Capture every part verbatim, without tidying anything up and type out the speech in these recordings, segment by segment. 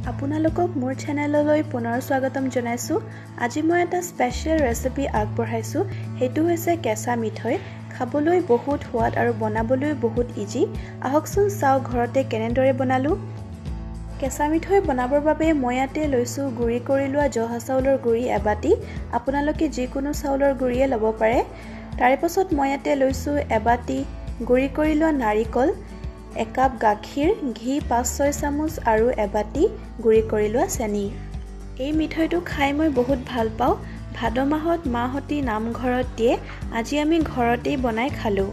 আপোনালোকক মোৰ চেনেললৈ পুনৰ স্বাগতম জনাইছো। আজি মই এটা স্পেশাল ৰেচিপি আগবঢ়াইছো। হেতু হৈছে কেঁচা মিঠৈ। খাবলৈ বহুত সোৱাদ আৰু বনাবলৈ বহুত ইজি। আহকচোন চাও ঘৰতে কেনেদৰে বনালো। কেঁচা মিঠৈ বনাবৰ বাবে মই ইয়াতে লৈছো গুৰি কৰি লোৱা জহা চাউলৰ গুৰি এবাটি। আপোনালোকে যিকোনো চাউলৰ গুৰিয়ে ল'ব পাৰে। তাৰে পাছত মই ইয়াতে লৈছো এবাটি গুৰি কৰি লোৱা নাৰিকল, এক কাপ গাখীৰ, ঘি পাঁচ ছয় চামুচ আৰু এবাটি গুৰি কৰি লোৱা চেনি। এই মিঠৈটো খাই মই বহুত ভাল পাওঁ। ভাদ মাহত মাহতি নামঘৰত দিয়ে। আজি আমি ঘৰতেই বনাই খালো।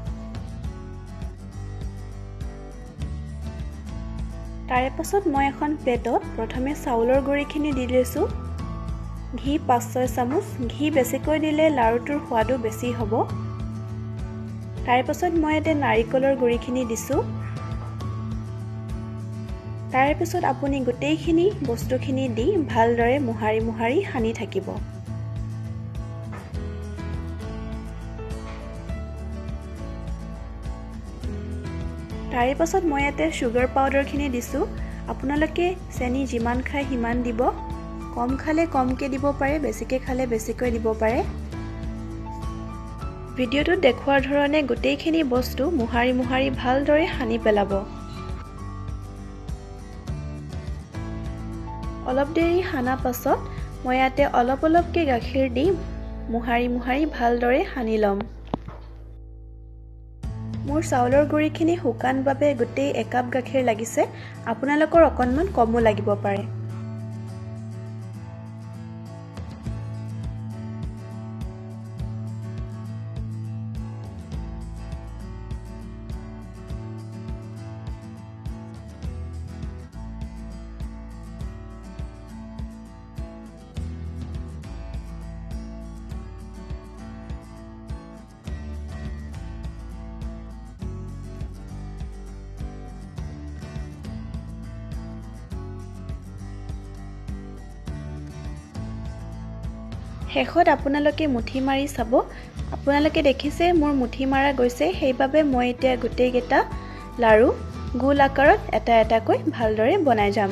তাৰে পাছত মই এখন প্লেটত প্ৰথমে চাউলৰ গুৰিখিনি দি লৈছো। ঘি পাঁচ ছয় চামুচ। ঘি বেছিকৈ দিলে লাৰুটোৰ সোৱাদো বেছি হ'ব। তাৰে পাছত মই ইয়াতে নাৰিকলৰ গুৰিখিনি দিছো। তাৰে পিছত আপুনি গোটেইখিনি বস্তুখিনি দি ভালদৰে মুহাৰি মুহাৰি সানি থাকিব। তাৰে পাছত মই ইয়াতে সুগাৰ পাউডাৰখিনি দিছো। আপোনালোকে চেনি যিমান খায় সিমান দিব। কম খালে কমকে দিব পাৰে, বেছিকে খালে বেছিকৈ দিব পাৰে। ভিডিঅ'টোত দেখুৱাৰ ধৰণে গোটেইখিনি বস্তু মুহাৰি মুহাৰি ভালদৰে সানি পেলাব। অলপ দেৰি সানা পাছত মই ইয়াতে অলপ অলপকে গাখীৰ দি মুহাৰি মুহাৰি ভালদৰে সানি লম। মোৰ চাউলৰ গুৰিখিনি শুকান বাবে গোটেই এক কাপ গাখীৰ লাগিছে। আপোনালোকৰ অকণমান কমো লাগিব পাৰে। শেষত আপোনালোকে মুঠি মাৰি চাব। আপোনালোকে দেখিছে মোৰ মুঠি মাৰা গৈছে, সেইবাবে মই এতিয়া গোটেই কেইটা লাৰু গোল আকাৰত এটা এটাকৈ ভালদৰে বনাই যাম।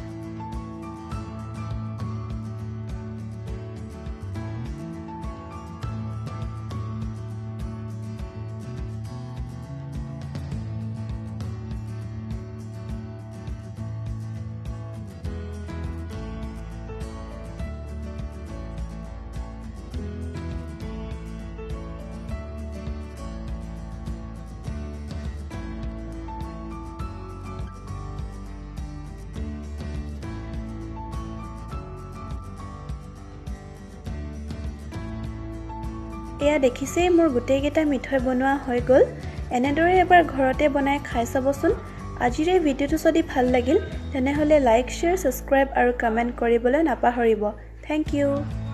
এয়া দেখিছেই মোৰ গোটেই কেইটা মিঠৈ বনোৱা হৈ গ'ল। এনেদৰে এবাৰ ঘৰতে বনাই খাই চাবচোন। আজিৰ এই ভিডিঅ'টো যদি ভাল লাগিল তেনেহলে লাইক, শ্বেয়াৰ, সাবস্ক্ৰাইব আৰু কমেন্ট কৰিবলৈ নাপাহৰিব। Thank U.